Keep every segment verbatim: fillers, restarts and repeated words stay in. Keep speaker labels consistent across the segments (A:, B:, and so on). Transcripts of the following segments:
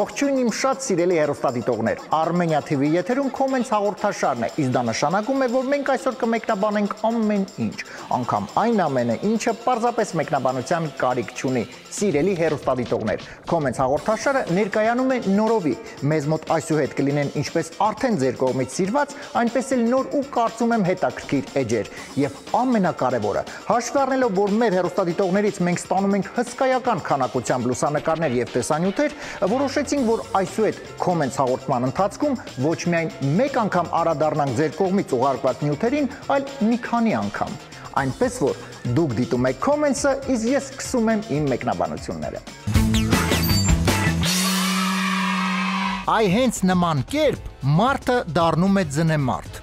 A: Ողջույն իմ շատ սիրելի հեռուստադիտողներ, Armenia T V եթերում Comments հաղորդաշարն է, իսկ դա նշանակում է, որ մենք այսօր կմեկնաբանենք ամեն ինչ, անգամ այն ամենը, ինչը պարզապես մեկնաբանության կարիք չունի։ Սիրելի հեռուստադիտողներ, Comments հաղորդաշարը ներկայանում է նորովի, մեզ մոտ այսուհետ կլինեն ինչպես արդեն ձեր կողմից սիրված, այնպես էլ նոր ու կարծում եմ հետաքրքիր էջեր, եւ ամենակարևորը, հաշվի առնելով, որ մեր հեռուստադիտողներից մենք ստանում ենք հսկայական քանակությամբ լուսանկարներ եւ տեսանյութեր, որոշեցինք, որ այսուհետ Comments հաղորդման ընթացքում ոչ միայն մեկ անգամ անդրադառնանք ձեր կողմից ուղարկված նյութերին, այլ մի քանի անգամ։ Այնպես որ դուք դիտում եք Comments-ը, իսկ ես սկսում եմ իմ մեկնաբանությունները։ Այ հենց նման կերպ մարդը դառնում է ձնեմարդ։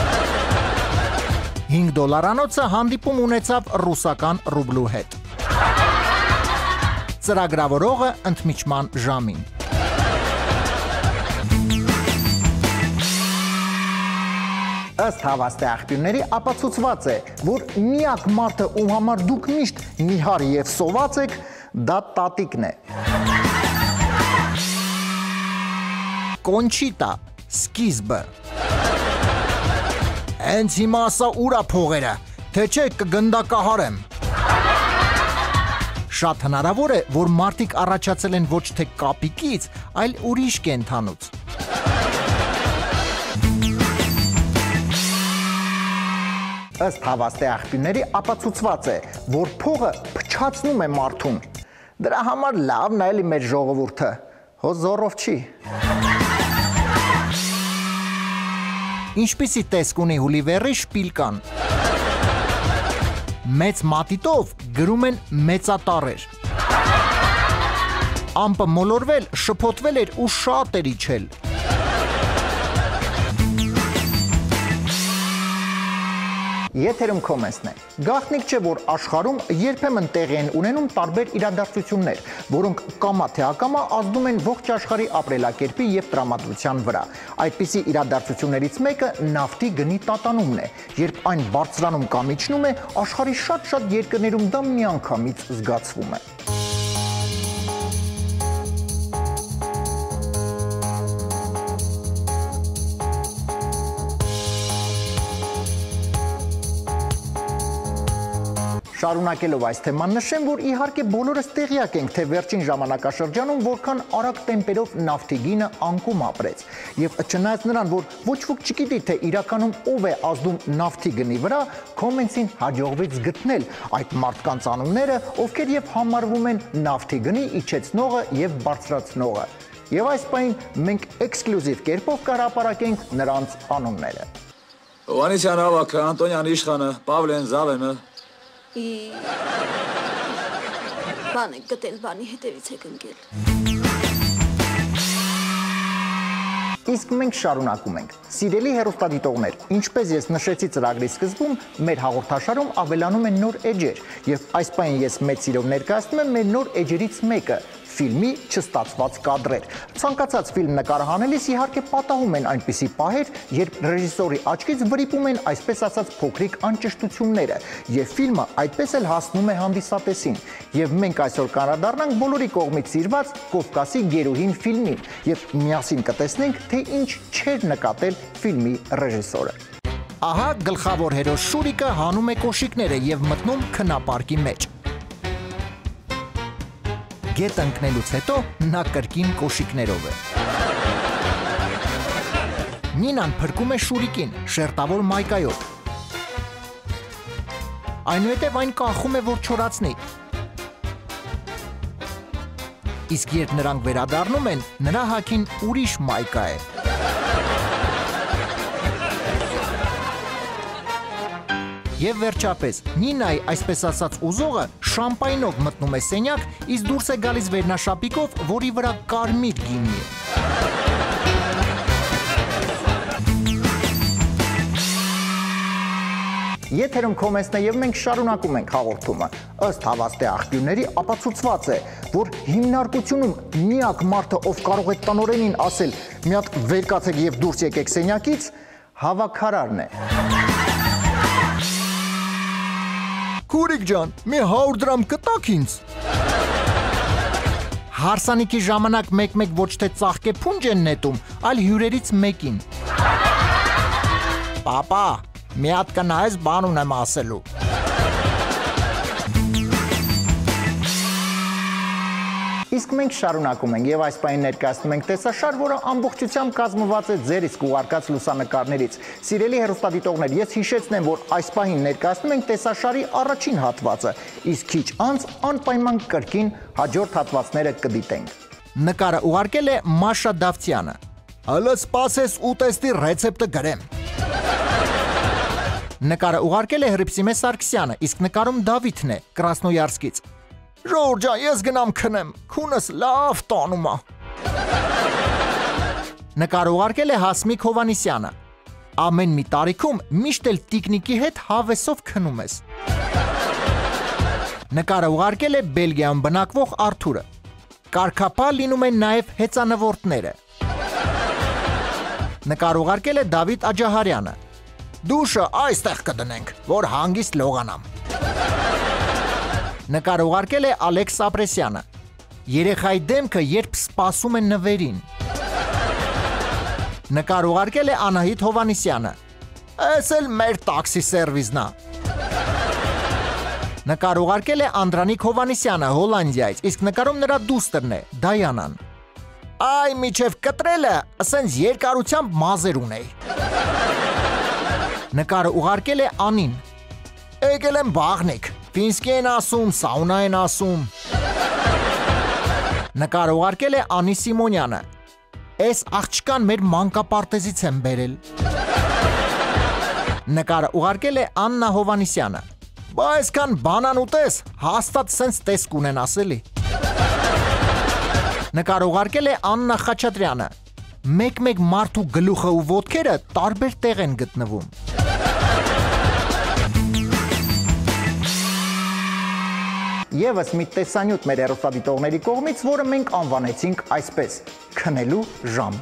A: հինգ դոլարանոցը հանդիպում ունեցավ ռուսական ռուբլու հետ։ Ծրագրավորողը ընդմիջման ժամին։ Ըստ հավաստի աղբյուրների ապացուցված է, որ միակ մարդը, ում համար դուք միշտ նիհար եւ սոված եք, դա տատիկն է։ Կոնչիտա, սկիզբը։ Հենց հիմա ասա ուր ա փողերը, թե չէ կգնդակահարեմ։ Շատ հնարավոր է, որ մարդիկ առաջացել են ոչ թե կապիկից, այլ ուրիշ կենդանուց։ Ըստ հավաստի աղբյուրների ապացուցված է, որ փողը փչացնում է մարդուն։ Դրա համար լավն է էլի մեր ժողովուրդը, հո զոռով չի։ Ինչպիսի տեսք ունի Հուլիվերի շպիլկան։ Մեծ մատիտով գրում են մեծատառեր։ Ամպը մոլորվել, շփոթվել էր ու շատ էր իջել։ Եթերում Comments-ն է։ Գաղտնիք չէ, որ աշխարհում երբեմն տեղի են ունենում տարբեր իրադարձություններ, որոնք կամա թե ակամա ազդում են ողջ աշխարհի ապրելակերպի եւ տրամադրության վրա։ Այդպիսի իրադարձություններից մեկը նավթի գնի տատանումն է, երբ այն բարձրանում կամ իջնում է, աշխարհի շատ-շատ երկրներում դա միանգամից զգացվում է։ Շարունակելով այս թեման նշեմ, որ իհարկե բոլորս տեղյակ ենք, թե վերջին ժամանակաշրջանում որքան արագ տեմպերով նավթի գինը անկում ապրեց։ Եվ չնայած նրան, որ ոչ ոք չգիտի, թե իրականում ով է ազդում նավթի գնի վրա, Comments-ին հաջողվեց գտնել այդ մարդկանց անունները, ովքեր եւ համարվում են նավթի գնի իջեցնողը եւ բարձրացնողը։ Եվ այս պահին մենք էքսկլյուզիվ կերպով կհրապարակենք նրանց անունները։
B: Հովհաննիսյան ավագը, Անտոնյան իշխանը, Պավլեն Զավենը։
C: Բան եք գտել, բանի հետևից եք ընկել։
A: Իսկ մենք շարունակում ենք։ Սիրելի հեռուստադիտողներ, ինչպես ես նշեցի ծրագրի սկզբում, մեր հաղորդաշարում ավելանում են նոր էջեր, եւ այս պահին ես մեծ սիրով ներկայացնում եմ մեր նոր էջերից մեկը՝ ֆիլմի չստացված կադրեր։ Ցանկացած ֆիլմ նկարահանելիս իհարկե պատահում են այնպիսի պահեր, երբ ռեժիսորի աչքից վրիպում են այսպես ասած փոքրիկ անճշտությունները, եւ ֆիլմը այդպես էլ հասնում է հանդիսատեսին։ Եվ մենք այսօր կանդրադառնանք բոլորի կողմից սիրված Կովկասի գերուհին ֆիլմին, եւ միասին կտեսնենք, թե ինչ չէր նկատել ֆիլմի ռեժիսորը։ Ահա գլխավոր հերոս Շուրիկը հանում է կոշիկները եւ մտնում քնապարկի մեջ։ Գետ ընկնելուց հետո նա կրկին կոշիկներով է։ Նինան փրկում է Շուրիկին շերտավոր մայկայով։ Այնուհետև այն կախում է, որ չորացնի։ Իսկ երբ նրանք վերադառնում են, նրա հագին ուրիշ մայկա է։ Եվ վերջապես, Նինայի այսպես ասած ուզողը շամպայնով մտնում է սենյակ, իսկ դուրս է գալիս վերնաշապիկով, որի վրա կարմիր գինի է։ Եթերում Comments-ն է եւ մենք շարունակում ենք հաղորդումը։ Ըստ հավաստի աղբյուրների ապացուցված է, որ հիմնարկությունում միակ մարդը, ով կարող է տնօրենին ասել՝ մի հատ վեր կացեք եւ դուրս եկեք սենյակից, հավաքարարն է։ Քուրիկ ջան, մի հարյուր դրամ կտաք ինձ։ Հարսանիքի ժամանակ մեկ-մեկ ոչ թե ծաղկե փունջ են նետում, այլ հյուրերից մեկին։ Պապա, մի հատ կնայես բան ունեմ ասելու։ Իսկ մենք շարունակում ենք եւ այս պահին ներկայացնում ենք տեսաշար, որը ամբողջությամբ կազմված է ձեր իսկ ուղարկած լուսանկարներից։ Սիրելի հեռուստադիտողներ, ես հիշեցնեմ, որ այս պահին ներկայացնում ենք տեսաշարի առաջին հատվածը, իսկ քիչ անց անպայման կրկին հաջորդ հատվածները կդիտենք։ Նկարը ուղարկել է Մաշա Դավթյանը։ Հələ սպասես ուտեստի ռեցեպտը գրեմ։ Նկարը ուղարկել է Հռիփսիմե Սարգսյանը, իսկ նկարում Դավիթն է, Կրասնոյարսկից։ Ժորջա, ես գնամ քնեմ, քունս լավ տանում է։ Նկարը ուղարկել է Հասմիկ Հովանիսյանը։ Ամեն մի տարիքում միշտ էլ տիկնիկի հետ հավեսով քնում ես։ Նկարը ուղարկել է Բելգիայում բնակվող Արթուրը։ Կարգապահ լինում են նաև հեծանվորդները։ Նկարը ուղարկել է Դավիթ Աջահարյանը։ Դուշը այստեղ կդնենք, որ հանգիստ լողանամ։ Նկարը ուղարկել է Ալեքս Ապրեսյանը։ Երեխայի դեմքը երբ սպասում են նվերին։ Նկարը ուղարկել է Անահիտ Հովանիսյանը։ Էս էլ մեր տաքսի սերվիզն է։ Նկարը ուղարկել է Անդրանիկ Հովանիսյանը Հոլանդիայից, իսկ նկարում նրա դուստրն է Դայանան։ Այ միջև կտրելը, ասենց երկարությամբ մազեր ունեի։ Նկարը ուղարկել է Անին։ Եկել եմ բաղնիկ, ֆինսկի են ասում, սաունա են ասում։ Նկարը ուղարկել է Անի Սիմոնյանը։ Էս աղջկան մեր մանկապարտեզից եմ բերել։ Նկարը ուղարկել է Աննա Հովանիսյանը։ Բա այսքան բանան ուտես, հաստատ սենց տեսք ունեն ասելի։ Նկարը ուղարկել է Աննա Խաչատրյանը։ Մեկ-մեկ մարդու գլուխը ու ոտքերը տարբեր տեղ են գտնվում։ Եվս մի տեսանյութ մեր հեռուստադիտողների կողմից, որը մենք անվանեցինք այսպես՝ քնելու ժամ։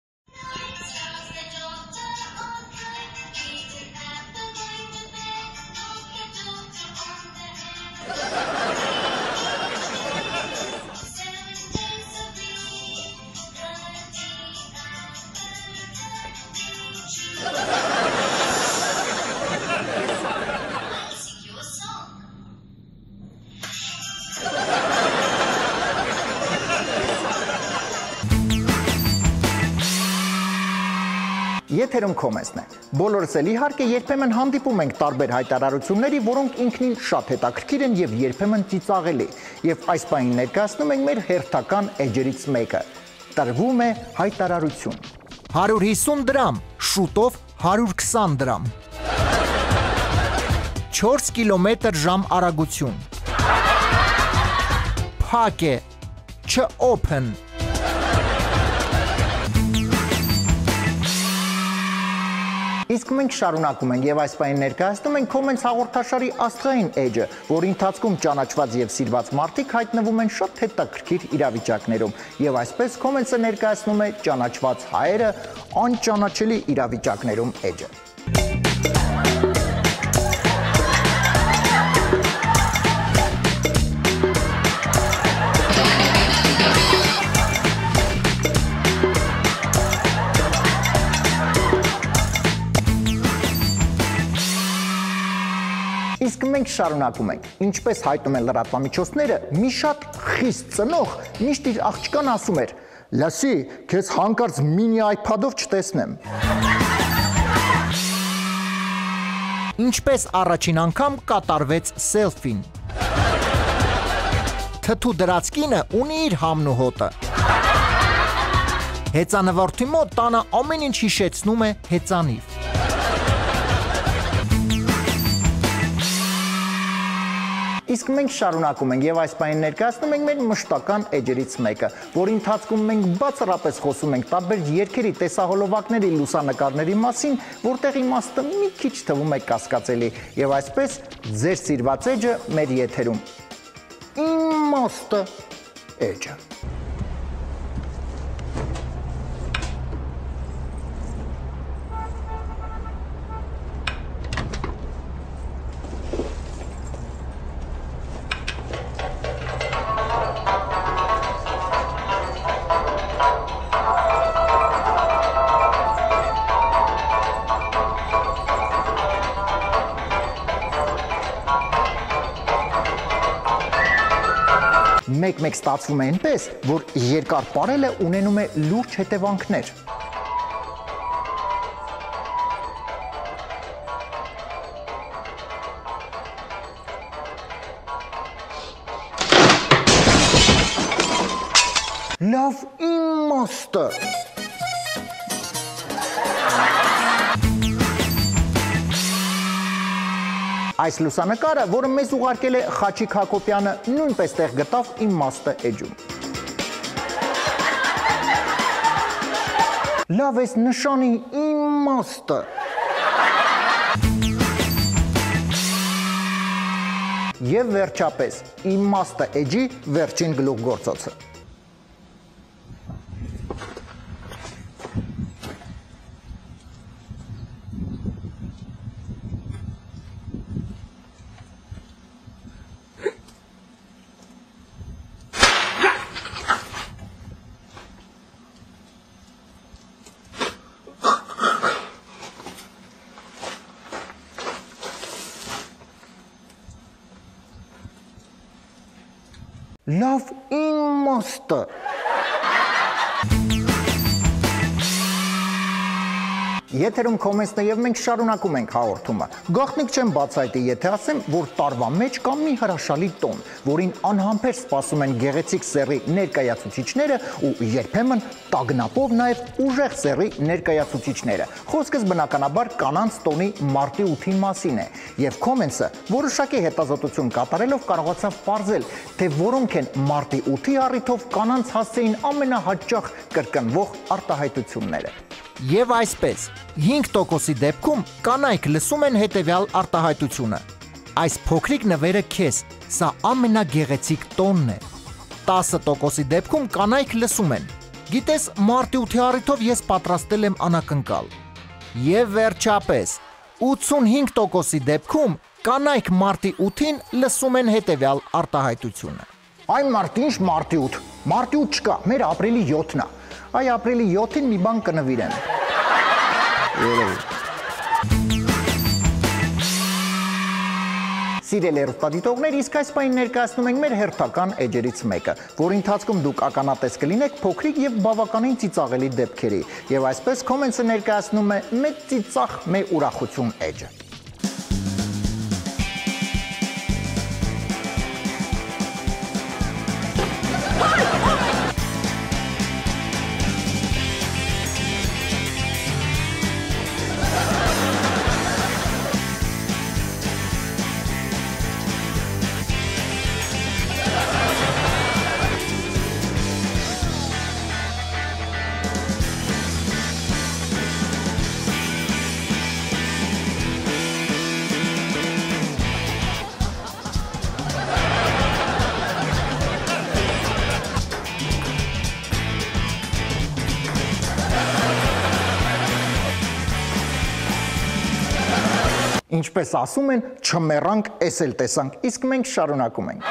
A: Եթերում Քոմենսն է։ Բոլորս էլ իհարկե երբեմն հանդիպում ենք տարբեր հայտարարությունների, որոնք ինքնին շատ հետաքրքիր են եւ երբեմն ծիծաղելի։ Եվ այս պահին ներկայացնում ենք մեր հերթական էջերից մեկը։ Տրվում է հայտարարություն։ հարյուր հիսուն դրամ, շուտով հարյուր քսան դրամ։ չորս կիլոմետր ժամ արագություն։ Փակ է, չ-օփն։ Իսկ մենք շարունակում ենք եւ այս պահին ներկայացնում ենք Քոմենս հաղորդաշարի աստղային էջը, որի ընթացքում ճանաչված եւ սիրված մարդիկ հայտնվում են շատ հետաքրքիր իրավիճակներում։ Եվ այսպես Քոմենսը ներկայացնում է ճանաչված հայերը անճանաչելի իրավիճակներում էջը։ Իսկ մենք շարունակում ենք։ Ինչպես հայտնում են լրատվամիջոցները, մի շատ խիստ ծնող միշտ իր աղջկան ասում էր. «Լսի, քեզ հանկարծ մինի iPad-ով չտեսնեմ»։ Ինչպես առաջին անգամ կատարվեց սելֆին։ Թթու դրած կինը ունի իր համն ու հոտը։ Հեծանվորդի մոտ տանը ամեն ինչ հիշեցնում է հեծանիվ։ Իսկ մենք շարունակում ենք եւ այս պահին ներկայացնում ենք մեր մշտական էջերից մեկը, որի ընթացքում մենք բացառապես խոսում ենք տարբեր երգերի, տեսահոլովակների, լուսանկարների մասին, որտեղ իմաստը մի քիչ թվում է կասկածելի։ Եվ այսպես ձեր սիրված էջը մեր եթերում։ Իմաստը էջը։ Մեկ-մեկ ստացվում է այնպես, որ երկար պարելը ունենում է լուրջ հետևանքներ։ Լավ իմաստը։ Այս լուսանկարը, որը մեզ ուղարկել է Խաչիկ Հակոբյանը, նույնպես տեղ գտավ իմաստը էջում։ Լավ էս նշանի իմաստը։ Եվ վերջապես, իմաստը էջի վերջին գլուխգործոցը։ Լավ իմաստը։ Եթերում Քոմենսն է եւ մենք շարունակում ենք հաղորդումը։ Գաղտնիք չեմ բացայտի, եթե ասեմ, որ տարվա մեջ կա մի հրաշալի տոն, որին անհամբեր սպասում են գեղեցիկ սեռի ներկայացուցիչները ու երբեմն տագնապով նաեւ ուժեղ սեռի ներկայացուցիչները։ Խոսքս բնականաբար կանանց տոնի մարտի ութի մասին է, եւ Քոմենսը որոշակի հետազոտություն կատարելով կարողացավ պարզել, թե որոնք են մարտի ութի առիթով կանանց հասցեին ամենահաճախ կրկնվող արտահայտությունները։ Եվ այսպես, հինգ տոկոսի դեպքում կանայք լսում են հետևյալ արտահայտությունը. այս փոքրիկ նվերը քեզ, սա ամենագեղեցիկ տոնն է։ տասը տոկոսի դեպքում կանայք լսում են. գիտես, մարտի ութի առիթով ես պատրաստել եմ անակնկալ։ Եվ վերջապես, ութսունհինգ տոկոսի դեպքում կանայք մարտի ութին լսում են հետևյալ արտահայտությունը. Այն մարտի ինչ մարտի ութ, մարտի ութ չկա, մեր ապրիլի յոթն է։ Այ ապրիլի յոթին մի բան կնվիրեմ։ Սիրելի հեռուստադիտողներ, իսկ այս պահին ներկայացնում ենք մեր հերթական էջերից մեկը, որի ընթացքում դուք ականատես կլինեք փոքրիկ եւ բավականին ծիծաղելի դեպքերի, եւ այսպես Քոմենսը ներկայացնում է մեծ ծիծաղ մե ուրախություն էջը։ Ինչպես ասում են, չմեռանք, էս էլ տեսանք, իսկ մենք շարունակում ենք։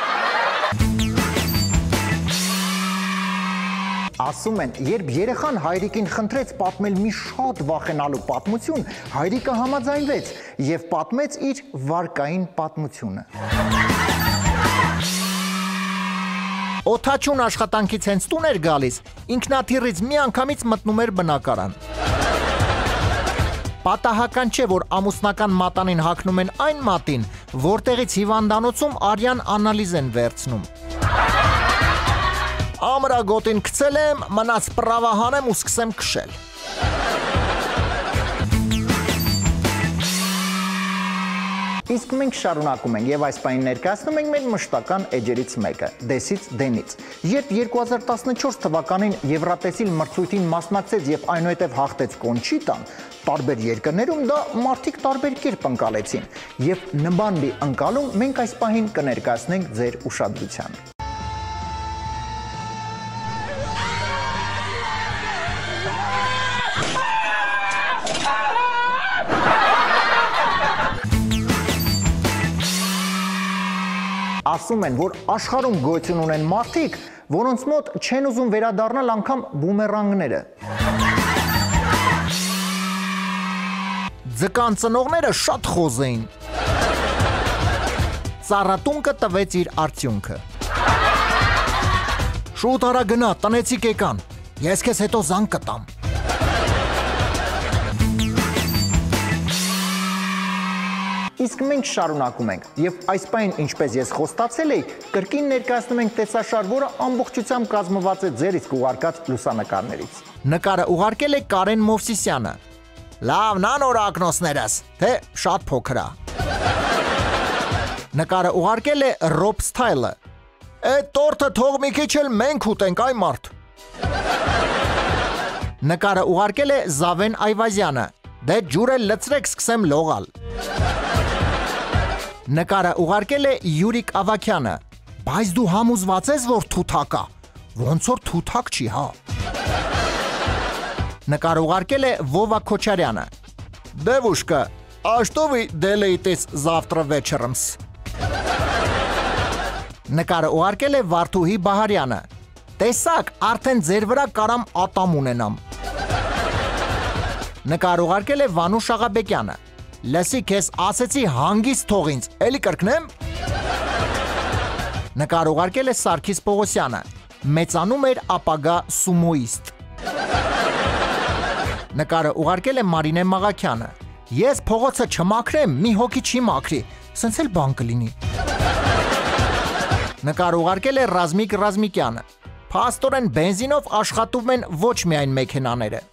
A: Ասում են, երբ երեխան հայրիկին խնդրեց պատմել մի շատ վախենալու պատմություն, հայրիկը համաձայնվեց եւ պատմեց իր վարկային պատմությունը։ Օթաչուն աշխատանքից հենց տուն էր գալիս, ինքնաթիռից մի անգամից մտնում էր բնակարան։ Պատահական չէ, որ ամուսնական մատանին հագնում են այն մատին, որտեղից հիվանդանոցում արյան անալիզ են վերցնում։ Ամրագոտին գցել եմ, մնաց պրավա հանեմ ու սկսեմ քշել։ Իսկ մենք շարունակում ենք եւ այս պահին ներկայացնում ենք մեր մշտական էջերից մեկը՝ Դեսից Դենից։ Երբ երկու հազար տասնչորս թվականին Եվրատեսիլ մրցույթին մասնակցեց եւ այնուհետեւ հաղթեց Կոնչիտան, տարբեր երկրներում դա մարդիկ տարբեր կերպ ընկալեցին եւ նման մի ընկալում մենք այս պահին կներկայացնենք ձեր ուշադրությանը։ Ասում են, որ աշխարհում գոյություն ունեն մարդիկ, որոնց մոտ չեն ուզում վերադառնալ անգամ բումերանգները։ Ձկան ծնողները շատ խոզ էին։ Ծառատունկը տվեց իր արդյունքը։ Շուտ արա գնա, տնեցիկ եկան, ես քեզ հետո զանգ կտամ։ Իսկ մենք շարունակում ենք, եւ այս պայն ինչպես ես խոստացել էի, կրկին ներկայացնում ենք տեսաշար, որը ամբողջությամբ կազմված է ձեր իսկ ուղարկած լուսանկարներից։ Նկարը ուղարկել է Կարեն Մովսիսյանը։ Լավ, նոր ակնոցներս, թե շատ փոքր է։ Նկարը ուղարկել է Rob Style-ը։ Այդ տորտը թող մի քիչ էլ մենք ուտենք, այ մարդ։ Նկարը ուղարկել է Զավեն Այվազյանը։ Դե ջուրը լցրեք, սկսեմ լողալ։ Նկարը ուղարկել է Յուրիկ Ավակյանը։ Բայց դու համոզված ես, որ թութակ է։ Ոնց որ թութակ չի, հա։ Նկարը ուղարկել է Վովա Քոչարյանը։ Девушка, а что вы делаете завтра вечером? Նկարը ուղարկել է Վարդուհի Բահարյանը։ Տեսակ, արդեն ձեր վրա կարամ ատամ ունենամ։ Նկարը ուղարկել է Վանուշ Աղաբեկյանը։ Լսի, քեզ ասեցի հանգիստ թող ինձ, էլի կրկնեմ։ Նկարը ուղարկել է Սարգիս Պողոսյանը։ Մեծանում էր ապագա սումոիստ։ Նկարը ուղարկել է Մարինե Մաղաքյանը։ Ես փողոցը չմաքրեմ, մի հոգի չի մաքրի, սենց էլ բան կլինի։ Նկարը ուղարկել է Ռազմիկ Ռազմիկյանը։ Փաստորեն բենզինով աշխատում են ոչ միայն մեքենաները։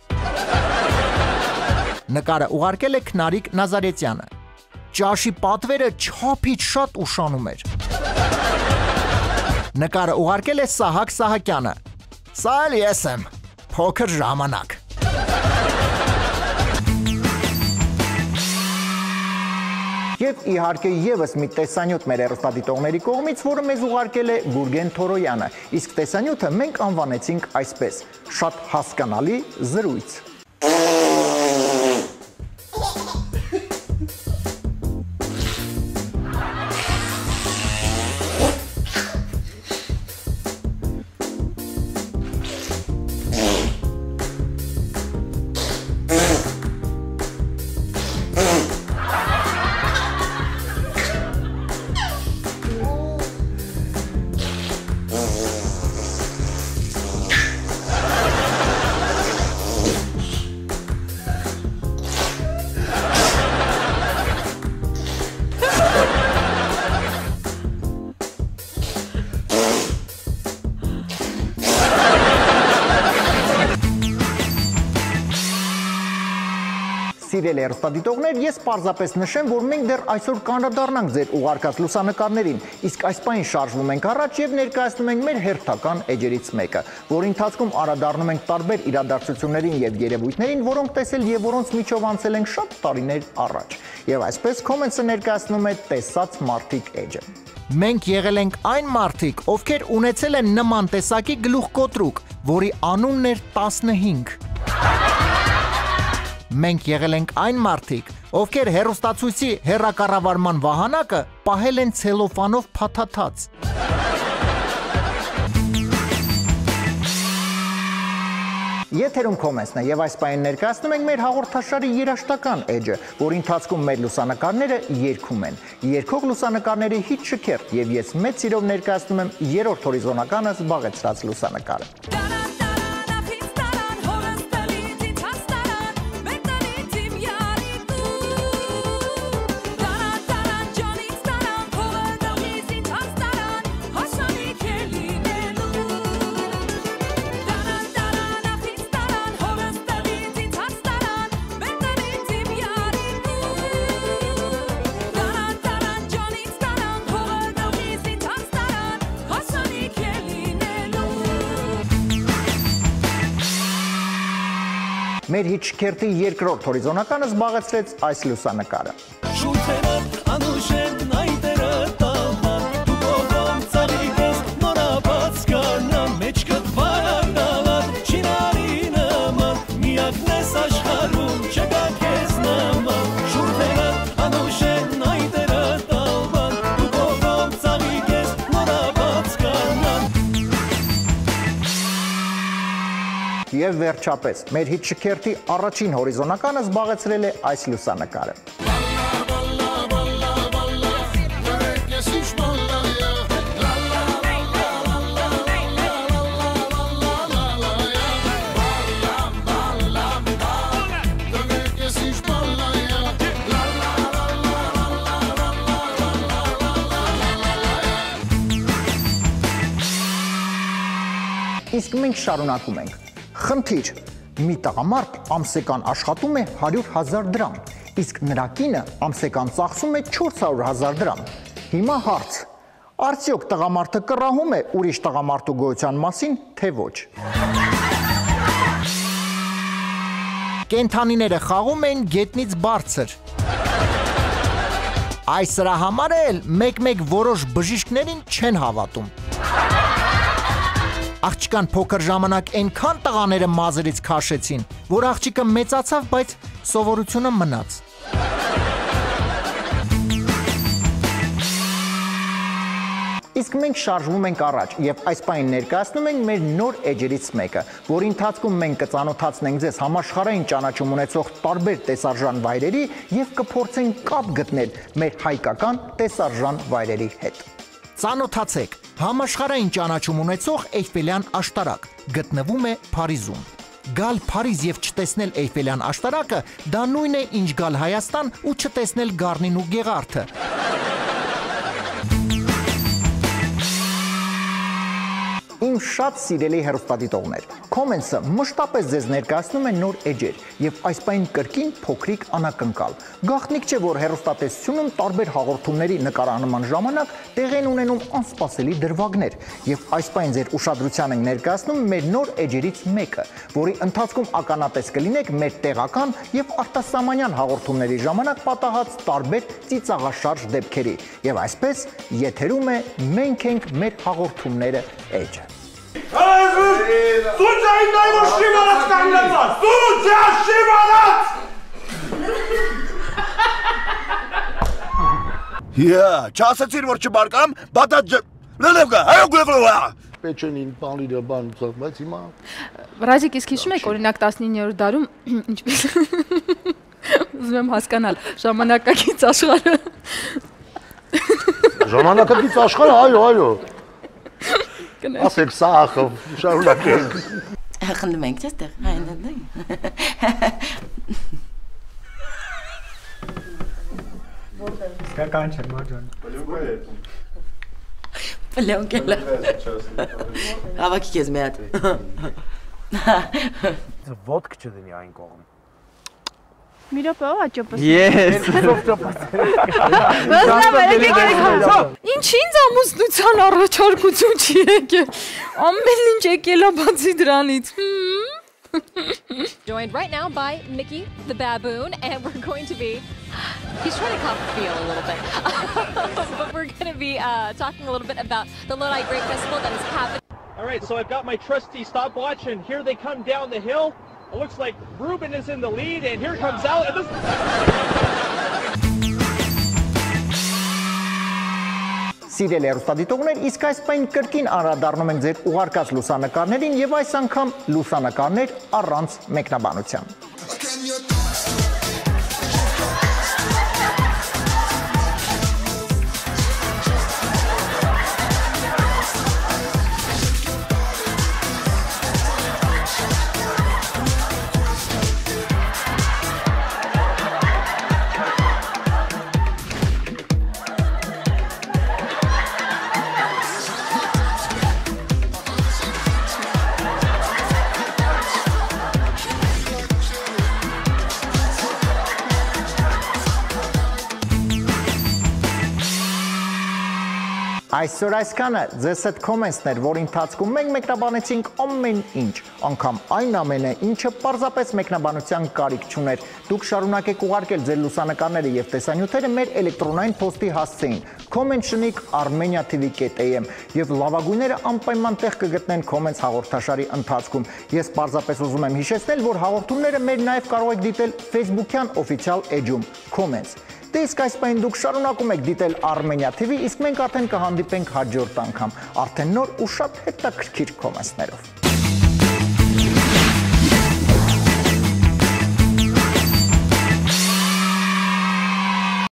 A: Նկարը ուղարկել է Քնարիկ Նազարեթյանը։ Ճաշի պատվերը չափից շատ ուշանում էր։ Նկարը ուղարկել է Սահակ Սահակյանը։ Սա էլ ես եմ, փոքր ժամանակ։ Եվ իհարկե եւս մի տեսանյութ մեր հեռուստադիտողների կողմից, որը մեզ ուղարկել է Գուրգեն Թորոյանը։ Իսկ տեսանյութը մենք անվանեցինք այսպես. շատ հասկանալի զրույց։ Սիրելի հեռուստադիտողներ, ես պարզապես նշեմ, որ մենք դեռ այսօր կանդրադառնանք ձեր ուղարկած լուսանկարներին, իսկ այս պայն շարժվում ենք առաջ եւ ներկայացնում ենք մեր հերթական էջերից մեկը, որի ընթացքում անդրադառնում ենք տարբեր իրադարձություններին եւ երևույթներին, որոնք տեսել եւ որոնց միջով անցել ենք շատ տարիներ առաջ։ Եվ այսպես Comments-ը ներկայացնում է տեսած մարդիկ էջը։ Մենք եղել ենք այն մարդիկ, ովքեր ունեցել են նման տեսակի գլուխկոտրուկ, որի անունն էր տասնհինգ։ Մենք եղել ենք այն մարդիկ, ովքեր հեռուստացույցի հեռակառավարման վահանակը պահել են ցելոֆանով փաթաթած։ Եթերում Comments-ն է եւ այս պայն ներկայացնում ենք մեր հաղորդաշարի երաժշտական էջը, որի ընթացքում մեր լուսանկարները երգում են։ Երգող լուսանկարների հիթ շքերթ եւ ես մեծ սիրով ներկայացնում եմ երրորդ հորիզոնականը զբաղեցրած լուսանկարը։ Մեր հիթ շքերթի երկրորդ հորիզոնականը զբաղեցրեց այս լուսանկարը։ Եվ վերջապես, մեր հիթ շքերթի առաջին հորիզոնականը զբաղեցրել է այս լուսանկարը։ Իսկ մենք շարունակում ենք։ Խնդիր. մի տղամարդ ամսական աշխատում է հարյուր հազար դրամ, իսկ նրա կինը ամսական ծախսում է չորս հարյուր հազար դրամ։ Հիմա հարց. արդյոք տղամարդը կռահում է ուրիշ տղամարդու գոյության մասին, թե ոչ։ Կենդանիները խաղում են գետնից բարձր։ Այս սրա համար էլ մեկ-մեկ որոշ բժիշկներին չեն հավատում։ Աղջկան փոքր ժամանակ այնքան տղաները մազերից քաշեցին, որ աղջիկը մեծացավ, բայց սովորությունը մնաց։ Իսկ մենք շարժվում ենք առաջ եւ այս պահին ներկայացնում ենք մեր նոր էջերից մեկը, որի ընթացքում մենք կծանոթացնենք ձեզ համաշխարհային ճանաչում ունեցող տարբեր տեսարժան վայրերի եւ կփորձենք կապ գտնել մեր հայկական տեսարժան վայրերի հետ։ Ծանոթացեք, համաշխարհային ճանաչում ունեցող Էյֆելյան աշտարակ գտնվում է Փարիզում։ Գալ Փարիզ եւ չտեսնել Էյֆելյան աշտարակը դա նույնն է, ինչ գալ Հայաստան ու չտեսնել Գառնին ու Գեղարդը։ Իմ շատ սիրելի հեռուստադիտողներ, Comments-ը մշտապես ձեզ ներկայացնում է նոր էջեր եւ այս պահին կրկին փոքրիկ անակնկալ։ Գաղտնիք չէ, որ հեռուստատեսությունում տարբեր հաղորդումների նկարանման ժամանակ տեղի են ունենում անսպասելի դրվագներ եւ այս պահին ձեր ուշադրության ենք ներկայացնում մեր նոր էջերից մեկը, որի ընթացքում ականատես կլինեք մեր տեղական եւ արտասահմանյան հաղորդումների ժամանակ պատահած տարբեր ծիծաղաշարժ դեպքերի եւ այսպես եթերում է մենք ենք մեր հաղորդումները էջը։
D: Սուջա իմ նայվոր շիվարած կանգնեցած, սուջա շիվարած!
E: Հիա, չասեցիր, որ չբարկամ, բատատ ջը, լելևգա, հայո գլևլվա!
F: Պեչենին պանլիրը բան ուծած, բայց հիմա…
G: Ռազիկ, իսկ հիշում եք, օրինակ տասնիններորդ դարում, ինչպես ուզում եմ հասկանալ, ժամանակակից աշխարհը…
F: Ժամանակակից աշխարհը, այո, այո… Ասեք սախը, շարունակենք։
H: Խնդում ենք, չէ՞ ստեղ,
I: Որտեղ։ Սկական չէ, մաջան։
H: Պլյոնկա է։ Պլյոնկա է։ Հավաքի քեզ մի հատ։
I: Ոդկ չդնի այն կողմ։
G: Մի րոպե, աճոպս։
I: Ես։
G: Ինչ ինձ ամուսնության առաջարկություն չի եկել։ Ամեն ինչ եկել է բացի դրանից։
J: Joined right now by Mickey the baboon, and we're going to be, he's trying to cop the feel a little bit, but we're going to be uh, talking a little bit about the Lodi Break Festival that is happening.
D: All right, so I've got my trusty stopwatch, and here they come down the hill. It looks like Ruben is in the lead, and here comes Alex.
A: Սիրելի հեռուստադիտողներ, իսկ այս պահին կրկին անդրադառնում ենք ձեր ուղարկած լուսանկարներին եւ այս անգամ լուսանկարներ առանց մեկնաբանության։ Այսօր այսքանը ձեզ հետ comments-ներ, որ ընթացքում մենք մեկնաբանեցինք ամեն ինչ, անգամ այն ամենը, ինչը պարզապես մեկնաբանության կարիք չուներ։ Դուք շարունակեք ուղարկել ձեր լուսանկարները եւ տեսանյութերը մեր էլեկտրոնային փոստի հասցեին comment-շնիկ armenia t v dot a m եւ լավագույնները անպայման տեղ կգտնեն comments հաղորդաշարի ընթացքում։ Ես պարզապես ուզում եմ հիշեցնել, որ հաղորդումները մեր նաեւ կարող եք դիտել Facebook-յան official էջում comments։ Դե իսկ այս պահին դուք շարունակում եք դիտել Armenia T V, իսկ մենք արդեն կհանդիպենք հաջորդ անգամ, արդեն նոր ու շատ հետաքրքիր comments-ներով։